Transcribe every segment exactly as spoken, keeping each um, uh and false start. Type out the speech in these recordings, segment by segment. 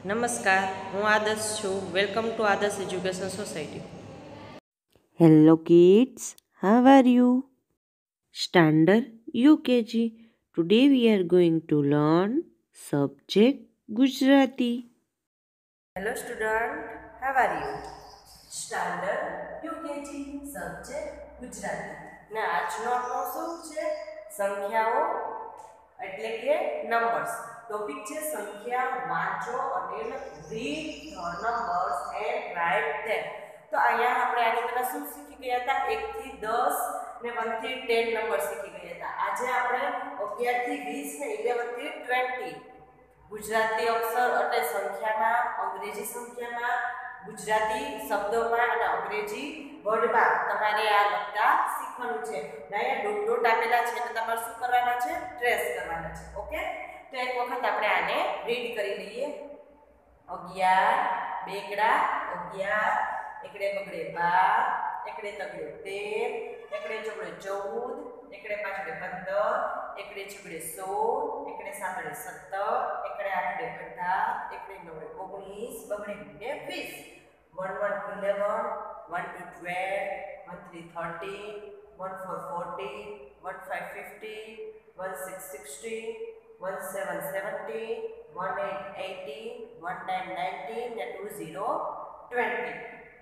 નમસ્કાર, હું આદર્શ છું. Welcome to Adarsh education society. Hello kids, how are you? Standard U K G. Today we are going to learn subject Gujarati. Hello student, how are you? Standard UKG subject Gujarati. ને આજનો આપણો શું છે? સંખ્યાઓ એટલે કે નંબર્સ. ટોપિક છે સંખ્યા વાંચો અને લખો. Read the numbers and write them. તો અહીંયા આપણે આની પહેલા શું શીખી ગયા હતા? એક થી દસ ને એક થી દસ નંબર શીખી ગયા હતા. આજે આપણે અગિયાર થી વીસ ને અગિયાર થી વીસ ગુજરાતી અક્ષર એટલે સંખ્યામાં, અંગ્રેજી સંખ્યામાં, ગુજરાતી શબ્દોમાં અને અંગ્રેજી વર્ડમાં તમારે આ લખતા શીખવાનું છે. અહીંયા ડોટ ડોટ આપેલા છે એટલે તમારે શું કરવાના છે? ટ્રેસ કરવાના છે. ઓકે, તો એક વખત આપણે આને રીડ કરી લઈએ. અગિયાર બેકડા અગિયાર, એકડે બગડે બાર, એકડે તગડે તેર, એકડે ચોગડે ચૌદ, એકડે પાંચડે પંદર, એકડે છગડે સોળ, એકડે સાતડે સત્તર, એકડે આઠડે અઢાર, એકડે નવડે ઓગણીસ, બગડે ને વીસ. One one two eleven, one two twelve, one three thirteen, one four fourteen, one five fifteen, one six sixteen, one seven seventeen, one eight eighteen, one nine nineteen ને ટુ ઝીરો ટ્વેન્ટી.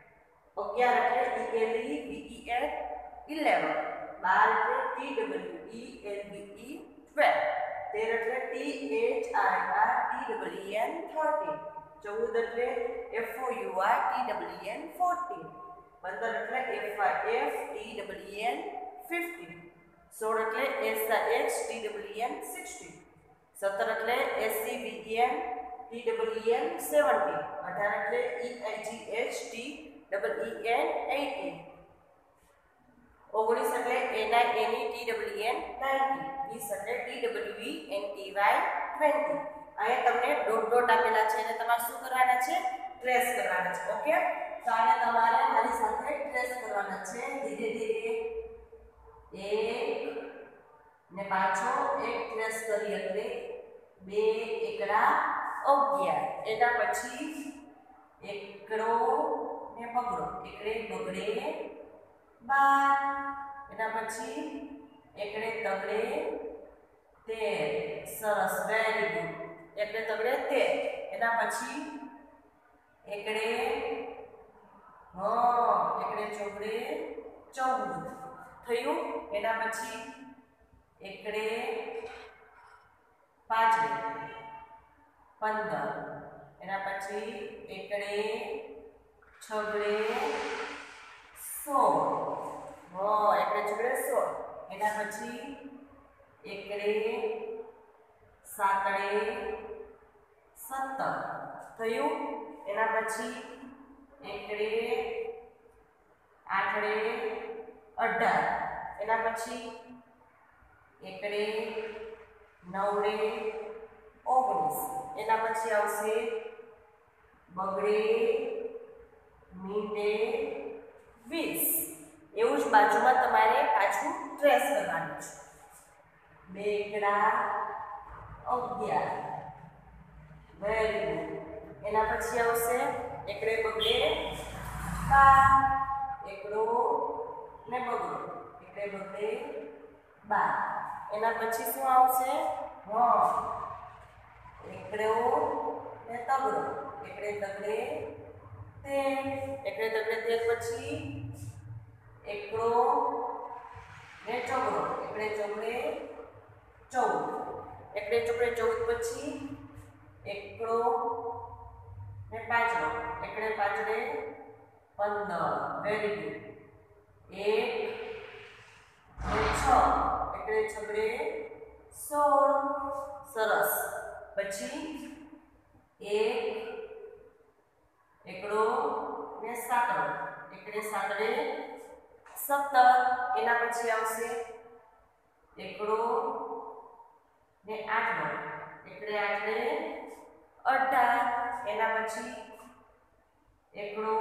અગિયાર એટલે E L E V E L eleven, બાર એટલે T W E L B E twelve, તેર એટલે T H I R T W N thirteen, ચૌદ એટલે F O U R T W N fourteen, પંદર એટલે F I F T W N fifteen, સોળ એટલે S I H T W N sixteen, સત્તર એટલે S C V E N T W N seventeen, અઢાર એટલે E I G H T double E N eighteen, ઓગણીસ એટલે N I N E T W N ninety, વીસ એટલે T W E N T Y twenty. અહીંયા તમને dot dot આપેલા છે અને તમારે શું કરવાના છે? ટ્રેસ કરવાના છે. ઓકે, તો આને તમારે મારી સાથે ટ્રેસ કરવાના છે. ધીરે ધીરે એક ને પાછો એક ટ્રેસ કરી એટલે બે એકડા અગિયાર, એના પછી એકડો ને બગડો, એકડે બગડે બાર, એના પછી એકડે તગડે તેર. સરસ, વેરી ગુડ. એકડે તગડે તેર, એના પછી એકડે હા એકડે ચોગડે ચૌદ થયું. એના પછી એકડે પાંચડે પંદર, એના પછી એકડે છગડે સોળ, હા એકડે છગડે સોળ, એના પછી એકડે સાતડે સત્તર થયું. એના પછી એકડે આઠડે અઢાર, એના પછી એકડે નવડે ઓગણીસ, એના પછી આવશે બગડે મીંડે વીસ. એવું જ બાજુમાં તમારે પાછું ટ્રેસ કરવાનું છે. બે એકડા અગિયાર, વેરી ગુડ. એના પછી આવશે એકડે બગડે બાર, એકડો ને બગડો, એકડે બગડે બાર, એના પછી શું આવશે? હા એકડો ને તગડો, એકડે તગડે તેર, એકડે તગડે તેર પછી એકડો ને ચોગડો, એકડે ચોગડે ચૌદ, એકડે ચોગડે ચૌદ પછી એકડો ને પાંચડો, એકડે પાંચડે પંદર, વેરી ગુડ. એક ને છ, એકડે છગડે સોળ, સરસ. પછી એક એકડો ને સાતડો, એકડે સાતડે સત્તર, એના પછી આવશે એકડો ને આઠડો, એકડે આઠડે અઢાર, એના પછી એકડો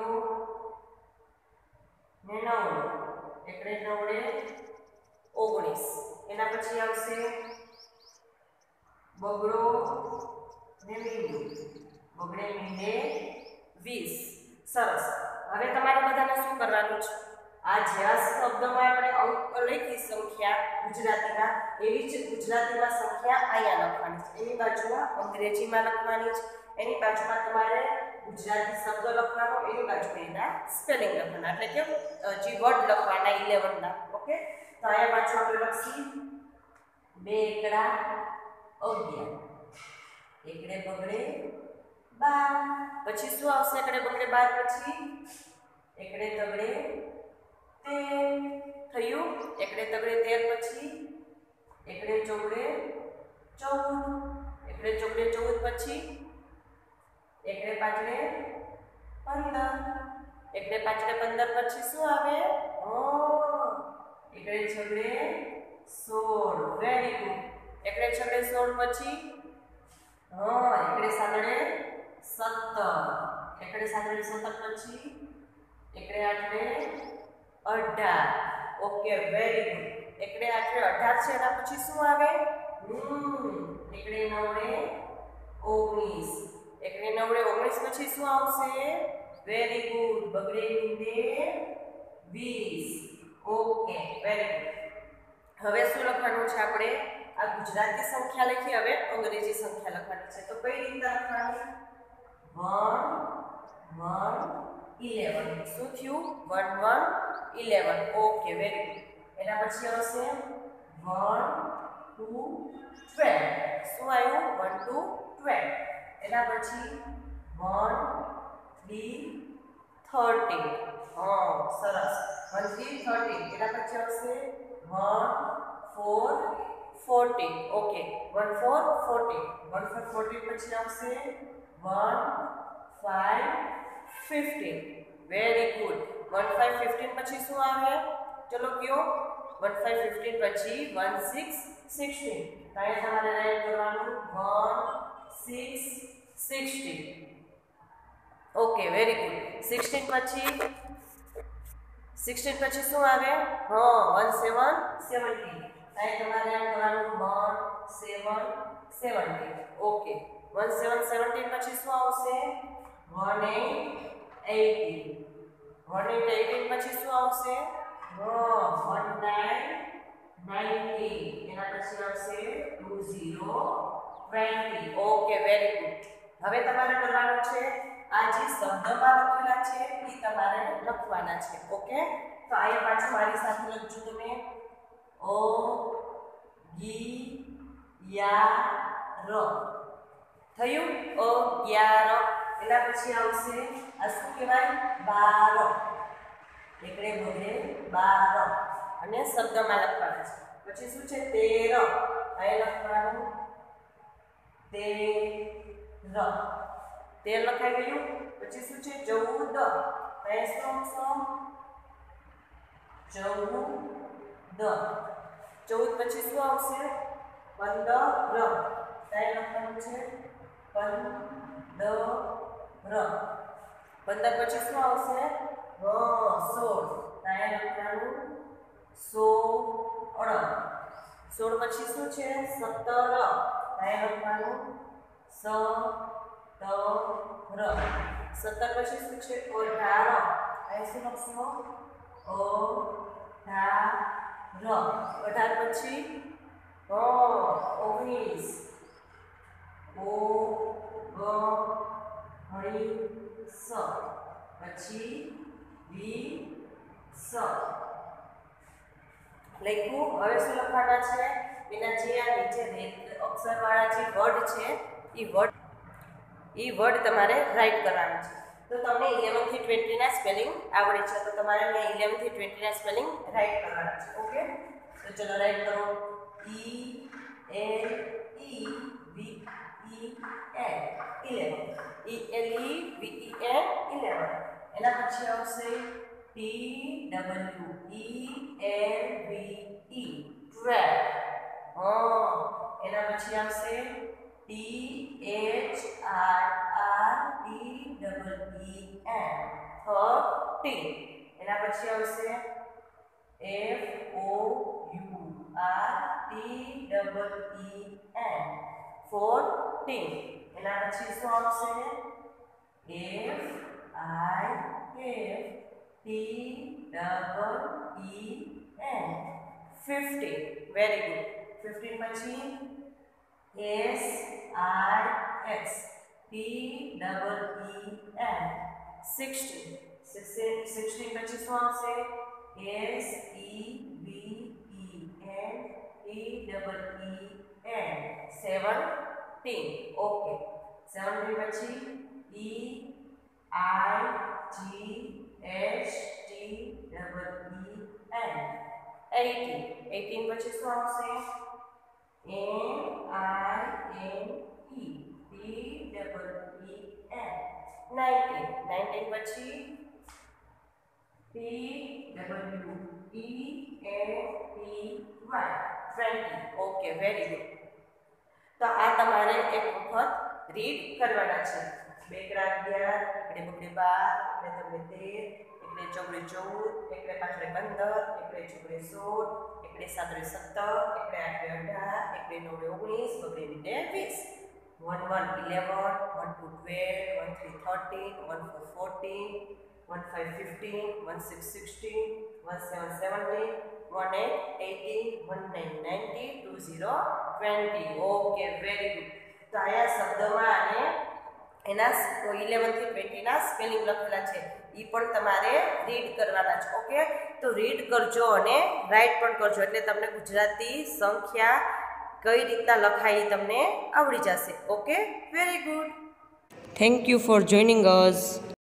ને નવડો, એકડે નવડે ઓગણીસ, એના પછી આવશે બગડો ને મીંડું, બગડે મીંડે વીસ. સરસ. હવે તમારે બધાને શું કરવાનું છે? આ જે આ શબ્દમાં આપણે અંક લખી સંખ્યા ગુજરાતીમાં, એવી જ ગુજરાતીમાં સંખ્યા અહીંયા લખવાની છે. એની બાજુમાં અંગ્રેજીમાં લખવાની છે. એની બાજુમાં તમારે ગુજરાતી શબ્દ લખવાનો, એની બાજુમાં એના સ્પેલિંગ લખવાના. એટલે કે જે વર્ડ લખવાના ઇલેવન ના. ઓકે, તો અહીંયા પાછું આપણે લખી બે એકડા અગિયાર, એકડે બગડે બાર. પછી શું આવશે? એકડે બગડે બાર પછી એકડે તગડે તેર થયું. એકડે તગડે તેર પછી એકડે ચોગડે ચૌદ, એકડે ચોગડે ચૌદ પછી એકડે પાછળે પંદર, એકડે પાછળે પંદર પછી શું આવે? ઓ એકડે છગડે સોળ. Very good. એકડે છગડે સોળ પછી હા એકડે સાતડે સત્તર, એકડે સાતડે સત્તર પછી એકડે આઠડે અઢાર. Okay, very good. એકડે આઠડે અઢાર છે, એના પછી શું આવે? હમ એકડે નવડે ઓગણીસ, એકડે નવડે ઓગણીસ પછી શું આવશે? Very good. બગડે મીંડે વીસ. Okay, very good. હવે શું લખવાનું છે આપણે? આ ગુજરાતી સંખ્યા લખી, હવે અંગ્રેજી સંખ્યા લખવાની છે. તો કઈ રીતે લખવાની? One one eleven. શું થયું? One one eleven. Okay, very good. એના પછી આવશે વન ટુ ટ્વેલ્વ. શું આવ્યું? One two twelve. એના પછી વન થ્રી થર્ટીન. હા સરસ. One three thirteen. એના પછી આવશે one four fourteen. Okay, one four fourteen. One four fourteen પછી આવશે one five fifteen. Very good. One five fifteen પછી શું આવે? ચલો કયો? વન ફાઈવ ફિફ્ટીન પછી વન સિક્સ સિક્સટીન. ત્યાં તમારે રાઈટ કરવાનું one six sixteen. Okay, very good. Sixteen પછી સિક્સટીન પછી શું આવે? હા વન સેવન સેવન્ટીન. ત્યાં તમારે એમ કરવાનું one seven seventeen. Okay, one seven seventeen પછી શું આવશે? One eight eighteen. One eight eighteen પછી શું આવશે? One nine nineteen. એના પછી આવશે two zero twenty. Okay, very good. હવે તમારે કરવાનું છે આ જે શબ્દમાં લખેલા છે એ તમારે લખવાના છે. ઓકે, તો અહીંયા પાછું મારી સાથે લખજો તમે. ઓ ગી યા ર થયું? અગિયાર. એના પછી આવશે આ શું કહેવાય? બાર. એકડે બગડે બાર અને શબ્દમાં લખવાના છે. પછી શું છે? તેર. અહીંયા લખવાનું તેર. તેર લખાઈ ગયું. પછી શું છે? ચૌદ. અહીંયા શું ચૌદ. ચૌદ પછી શું આવશે? પંદર. ત્યાં લખવાનું છે પંદર. પંદર પછી શું આવશે? સોળ. ત્યાં લખવાનું સોળ. સોળ પછી શું છે? સત્તર. ત્યાં લખવાનું સત્તર. સત્તર પછી શું છે? અઢાર. અહીં શું લખશો? અઢાર. અઢાર પછી ઓગણીસ. ઓગણીસ પછી વીસ લખ્યું. હવે શું લખવાના છે? એના જે આ નીચે અક્ષરવાળા જે વર્ડ છે એ વર્ડ એ વર્ડ તમારે રાઈટ કરવાના છે. તો તમને ઇલેવન થી ટ્વેન્ટી ના સ્પેલિંગ આવડે છે, તો તમારે અહીંયા ઇલેવન થી ટ્વેન્ટી ના સ્પેલિંગ રાઈટ કરવાના છે. ઓકે, તો ચલો રાઈટ કરો. E L E V E L eleven. E L E V E L eleven. એના પછી આવશે T W E L V E twelve. હા, એના પછી આવશે T H R R T double E N thirteen. એના પછી આવશે F O U R T double E N fourteen. એના પછી શું આવશે F I F T double E N fifteen. Very good. Fifteen પછી S I X T double E N sixteen. Sixteen પછી શું આવશે S E V E N T double E N seventeen. Okay. Seventeen પછી E I G H T double E N eighteen. Eighteen પછી શું આવશે N I N E T double E N nineteen. Nineteen પછી T W E N T Y twenty. Okay. Very good. તો આ તમારે એક વખત રીડ કરવાના છે. બે એકડા અગિયાર, એકડે બગડે બાર, એકડે તમને તેર, એકડે ચોગડે ચૌદ, એકડે પાંચડે પંદર, એકડે ચોગડે સોળ, એકડે સાતડે સત્તર, એકડે આઠડે અઢાર, એકડે નવડે ઓગણીસ, બગડે વીડે વીસ. One one eleven, one two twelve, one three thirteen, one four fourteen, one five fifteen, one six sixteen, one seven seventeen, one eight eighteen, one nine ninety, two zero twenty. Okay. Very good. તો આયા શબ્દમાં અને એના eleven થી ટ્વેન્ટીના spelling લખેલા છે, એ પણ તમારે રીડ કરવાના છે. ઓકે. તો રીડ કરજો અને રાઇટ પણ કરજો, એટલે તમને ગુજરાતી સંખ્યા કઈ રીતના લખાય એ તમને આવડી જશે. Okay. Very good. Thank you for joining us.